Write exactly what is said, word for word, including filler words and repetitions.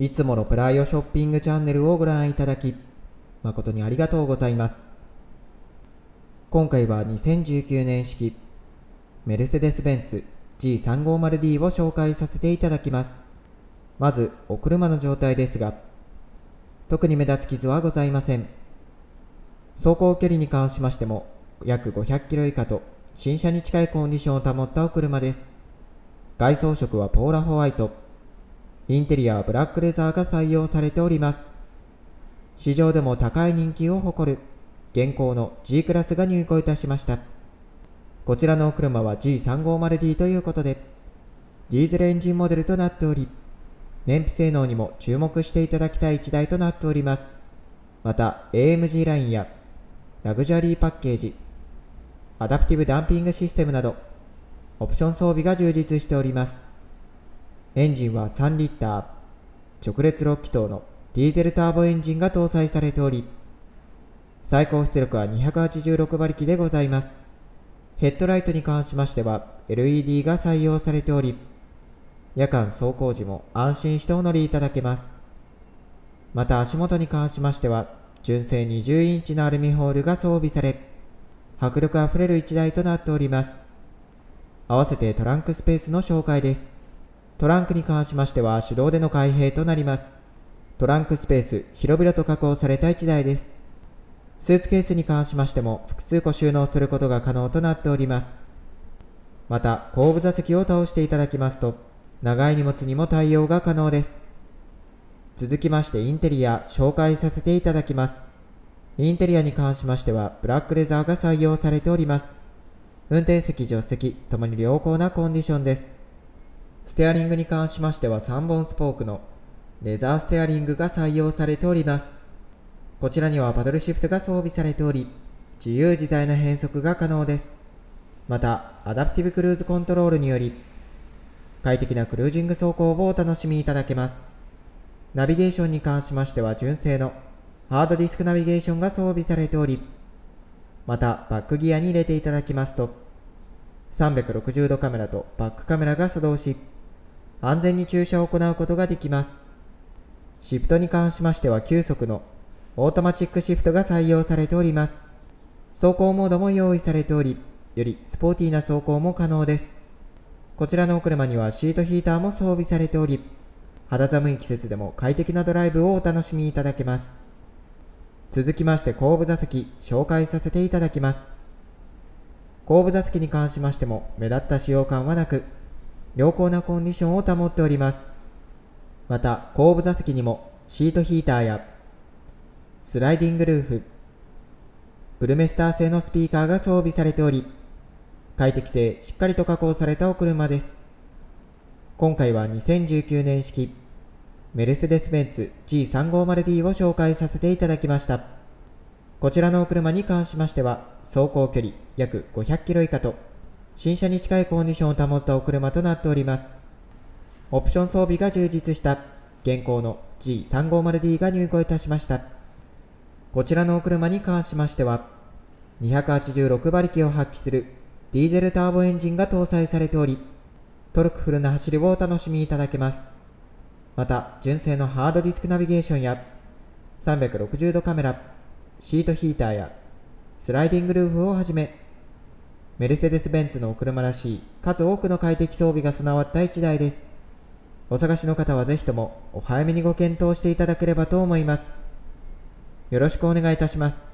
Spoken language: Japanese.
いつものプライオショッピングチャンネルをご覧いただき、誠にありがとうございます。今回はにせんじゅうきゅうねん式メルセデス・ベンツ ジーさんごーまるディー を紹介させていただきます。まずお車の状態ですが、特に目立つ傷はございません。走行距離に関しましても約ごひゃくキロ以下と新車に近いコンディションを保ったお車です。外装色はポーラホワイト、インテリアはブラックレザーが採用されております。市場でも高い人気を誇る現行の G クラスが入庫いたしました。こちらのお車は ジーさんごーまるディー ということで、ディーゼルエンジンモデルとなっており、燃費性能にも注目していただきたい一台となっております。また エーエムジー ラインやラグジュアリーパッケージ、アダプティブダンピングシステムなどオプション装備が充実しております。エンジンはさんリッター、直列ろっ気筒のディーゼルターボエンジンが搭載されており、最高出力はにひゃくはちじゅうろくばりきでございます。ヘッドライトに関しましては エルイーディー が採用されており、夜間走行時も安心してお乗りいただけます。また足元に関しましては純正にじゅうインチのアルミホールが装備され、迫力あふれる一台となっております。合わせてトランクスペースの紹介です。トランクに関しましては手動での開閉となります。トランクスペース広々と確保された一台です。スーツケースに関しましても複数個収納することが可能となっております。また後部座席を倒していただきますと長い荷物にも対応が可能です。続きましてインテリア紹介させていただきます。インテリアに関しましてはブラックレザーが採用されております。運転席助手席ともに良好なコンディションです。ステアリングに関しましてはさんぼんスポークのレザーステアリングが採用されております。こちらにはパドルシフトが装備されており、自由自在な変速が可能です。またアダプティブクルーズコントロールにより快適なクルージング走行をお楽しみいただけます。ナビゲーションに関しましては純正のハードディスクナビゲーションが装備されており、またバックギアに入れていただきますとさんびゃくろくじゅうどカメラとバックカメラが作動し、安全に駐車を行うことができます。シフトに関しましてはきゅうそくのオートマチックシフトが採用されております。走行モードも用意されており、よりスポーティーな走行も可能です。こちらのお車にはシートヒーターも装備されており、肌寒い季節でも快適なドライブをお楽しみいただけます。続きまして後部座席紹介させていただきます。後部座席に関しましても目立った使用感はなく、良好なコンディションを保っております。また後部座席にもシートヒーターやスライディングルーフ、ブルメスター製のスピーカーが装備されており、快適性しっかりと確保されたお車です。今回はにせんじゅうきゅうねん式メルセデス・ベンツ ジーさんごーまるディー を紹介させていただきました。こちらのお車に関しましては走行距離約ごひゃくキロ以下と新車に近いコンディションを保ったお車となっております。オプション装備が充実した現行の ジーさんごーまるディー が入庫いたしました。こちらのお車に関しましてはにひゃくはちじゅうろくばりきを発揮するディーゼルターボエンジンが搭載されており、トルクフルな走りをお楽しみいただけます。また純正のハードディスクナビゲーションやさんびゃくろくじゅうどカメラ、シートヒーターやスライディングルーフをはじめ、メルセデス・ベンツのお車らしい数多くの快適装備が備わった一台です。お探しの方はぜひともお早めにご検討していただければと思います。よろしくお願いいたします。